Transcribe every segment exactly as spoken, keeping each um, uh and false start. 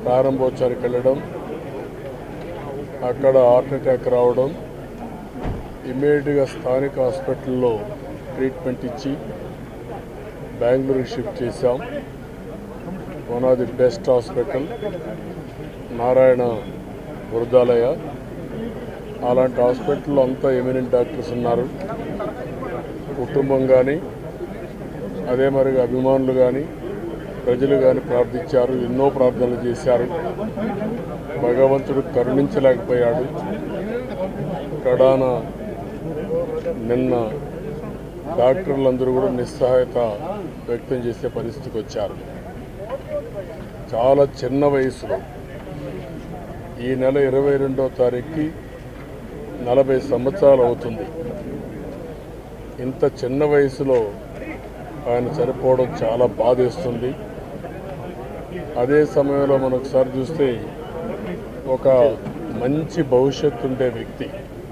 ప్రారంభోత్సవానికి వెళ్ళడం, అక్కడ హార్ట్ అటాక్ రావడం, ఇమ్మీడియట్గా స్థానిక హాస్పిటల్లో ట్రీట్మెంట్ ఇచ్చి బెంగళూరుకి షిఫ్ట్ చేశాం. One of the best hospital Narayana Vruddhalaya. అలాంటి హాస్పిటల్లో అంతా ఎమినెంట్ డాక్టర్స్ ఉన్నారు. కుటుంబం కానీ అదే మరిగా అభిమానులు కానీ ప్రజలు కానీ ప్రార్థించారు, ఎన్నో ప్రార్థనలు చేశారు. భగవంతుడు కరుణించలేకపోయాడు. కడాన నిన్న డాక్టర్లందరూ కూడా నిస్సహాయత వ్యక్తం చేసే పరిస్థితికి వచ్చారు. చాలా చిన్న వయసులో ఈ నెల ఇరవై రెండవ తారీఖుకి నలభై సంవత్సరాలు అవుతుంది. ఇంత చిన్న వయసులో ఆయన చనిపోవడం చాలా బాధేస్తుంది. అదే సమయంలో మనం ఒకసారి చూస్తే ఒక మంచి భవిష్యత్తు ఉండే వ్యక్తి.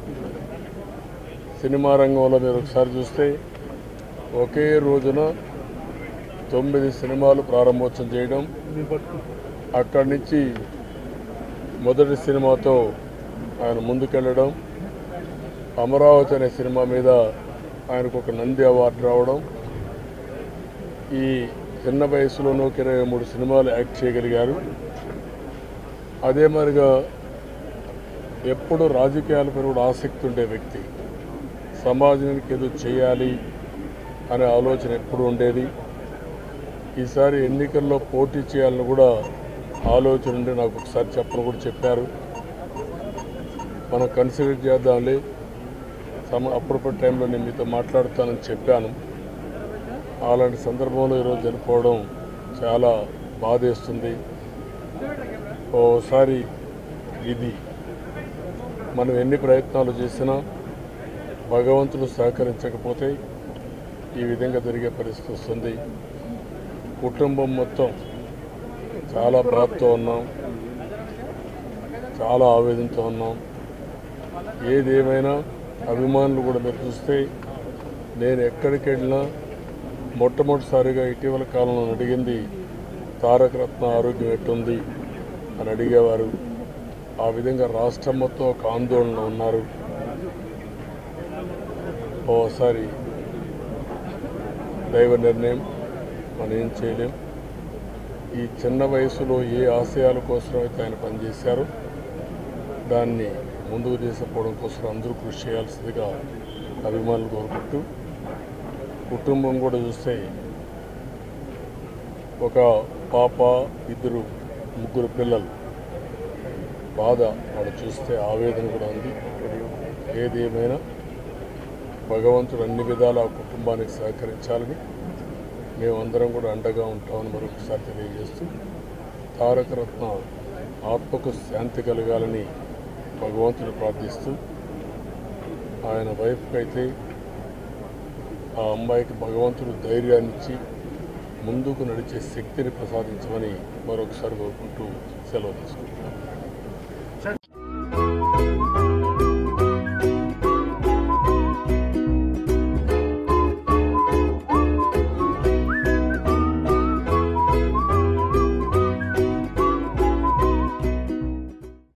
సినిమా రంగంలో మీరు ఒకసారి చూస్తే ఒకే రోజున తొమ్మిది సినిమాలు ప్రారంభోత్సవం చేయడం, అక్కడి నుంచి మొదటి సినిమాతో ఆయన ముందుకెళ్ళడం, అమరావతి అనే సినిమా మీద ఆయనకు ఒక నంది అవార్డు రావడం, ఈ చిన్న వయసులోనూ ఒక ఇరవై మూడు సినిమాలు యాక్ట్ చేయగలిగారు. అదే మరిగా ఎప్పుడు రాజకీయాలపై కూడా ఆసక్తి ఉండే వ్యక్తి. సమాజానికి ఏదో చేయాలి అనే ఆలోచన ఎప్పుడు ఉండేది. ఈసారి ఎన్నికల్లో పోటీ చేయాలని కూడా ఆలోచన ఉండి నాకు ఒకసారి చెప్పని కూడా చెప్పారు. మనం కన్సిడర్ చేద్దాంలే, సమ అప్పుడప్పుడు టైంలో నేను మీతో మాట్లాడుతానని చెప్పాను. అలాంటి సందర్భంలో ఈరోజు చనిపోవడం చాలా బాధేస్తుంది. ఓసారి ఇది మనం ఎన్ని ప్రయత్నాలు చేసినా భగవంతుడు సహకరించకపోతే ఈ విధంగా జరిగే పరిస్థితి వస్తుంది. కుటుంబం మొత్తం చాలా బాధతో ఉన్నాం, చాలా ఆవేదనతో ఉన్నాం. ఏదేమైనా అభిమానులు కూడా మీరు చూస్తే నేను ఎక్కడికి వెళ్ళినా మొట్టమొదటిసారిగా ఇటీవల కాలంలో అడిగింది తారక రత్న ఆరోగ్యం ఎట్టుంది అని అడిగేవారు. ఆ విధంగా రాష్ట్రం మొత్తం ఒక ఆందోళన ఉన్నారు. ఓసారి దైవ నిర్ణయం, మనం ఏం చేయలేం. ఈ చిన్న వయసులో ఏ ఆశయాల కోసం అయితే ఆయన పనిచేశారో దాన్ని ముందుకు తీసుకుపోవడం కోసం అందరూ కృషి చేయాల్సిందిగా అభిమానులు కోరుకుంటూ, కుటుంబం కూడా చూస్తే ఒక పాప, ఇద్దరు ముగ్గురు పిల్లలు, బాధ వాళ్ళు చూస్తే ఆవేదన కూడా ఉంది. ఏది ఏమైనా భగవంతుడు అన్ని విధాల ఆ కుటుంబానికి సహకరించాలని మేమందరం కూడా అండగా ఉంటామని మరొకసారి తెలియజేస్తూ, తారక రత్న ఆత్మకు శాంతి కలగాలని భగవంతుడు ప్రార్థిస్తూ, ఆయన వైఫ్కి అయితే ఆ అమ్మాయికి భగవంతుడు ధైర్యాన్ని ఇచ్చి ముందుకు నడిచే శక్తిని ప్రసాదించమని మరొకసారి కోరుకుంటూ సెలవు తీసుకుంటున్నాను.